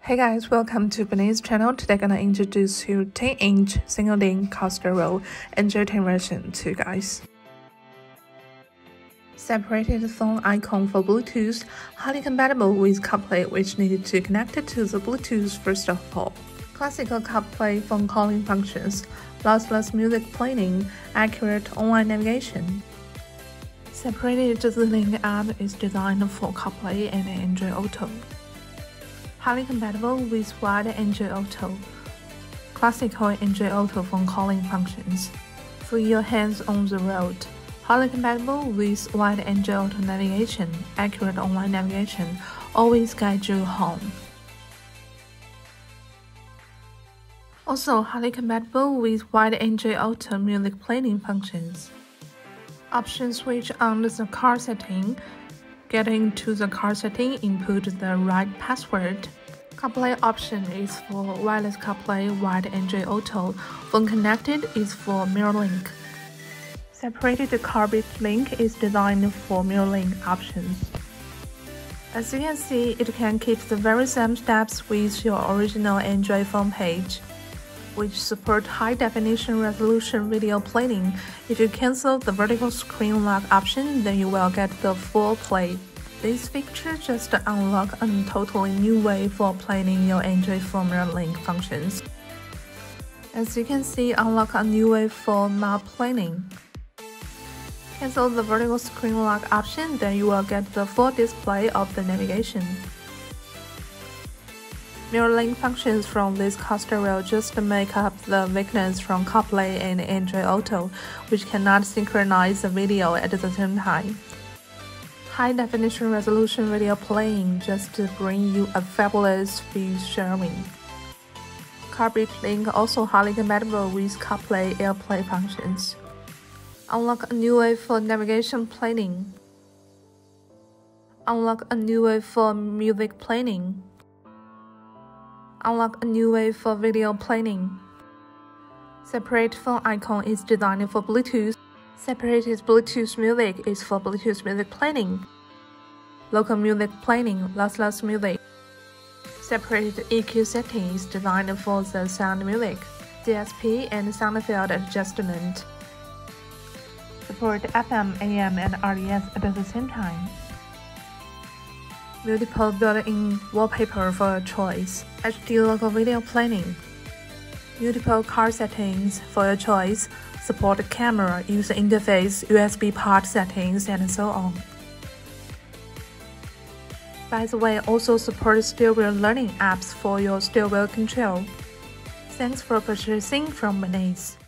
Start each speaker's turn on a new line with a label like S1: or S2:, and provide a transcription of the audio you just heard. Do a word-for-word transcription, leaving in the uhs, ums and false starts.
S1: Hey guys, welcome to BINIZE channel. Today I'm gonna introduce you ten inch single link car stereo Android version to you guys. Separated phone icon for Bluetooth, highly compatible with CarPlay, which needed to connect it to the Bluetooth first of all. Classical CarPlay phone calling functions, lossless music playing, accurate online navigation. Separated Tesla-link app is designed for CarPlay and Android Auto. Highly compatible with wide Android Auto. Classical Android Auto phone calling functions. For your hands on the road. Highly compatible with wide Android Auto navigation, accurate online navigation, always guide you home. Also highly compatible with wide Android Auto music playing functions. Option switch on the car setting. Get into the car setting, input the right password. CarPlay option is for wireless CarPlay, wide Android Auto. Phone connected is for MirrorLink. Separated CarbitLink is designed for MirrorLink options. As you can see, it can keep the very same steps with your original Android phone page, which support high-definition resolution video playing. If you cancel the vertical screen lock option, then you will get the full play. This feature just unlocks a totally new way for playing your Android phone MirrorLink functions. As you can see, unlock a new way for map playing. Cancel the vertical screen lock option, then you will get the full display of the navigation. MirrorLink functions from this car stereo just make up the weakness from CarPlay and Android Auto, which cannot synchronize the video at the same time. High-definition resolution video playing just to bring you a fabulous view sharing. CarbitLink also highly compatible with CarPlay AirPlay functions. Unlock a new way for navigation playing. Unlock a new way for music playing. Unlock a new way for video playing. Separate phone icon is designed for Bluetooth. Separated Bluetooth music is for Bluetooth music playing. Local music playing, lossless music. Separated E Q setting is designed for the sound music, D S P and sound field adjustment. Support F M, A M and R D S at the same time. Multiple built-in wallpaper for your choice. H D local video playing. Multiple car settings for your choice. Support camera, user interface, U S B port settings, and so on. By the way, also support steering wheel learning apps for your steering wheel control. Thanks for purchasing from BINIZE.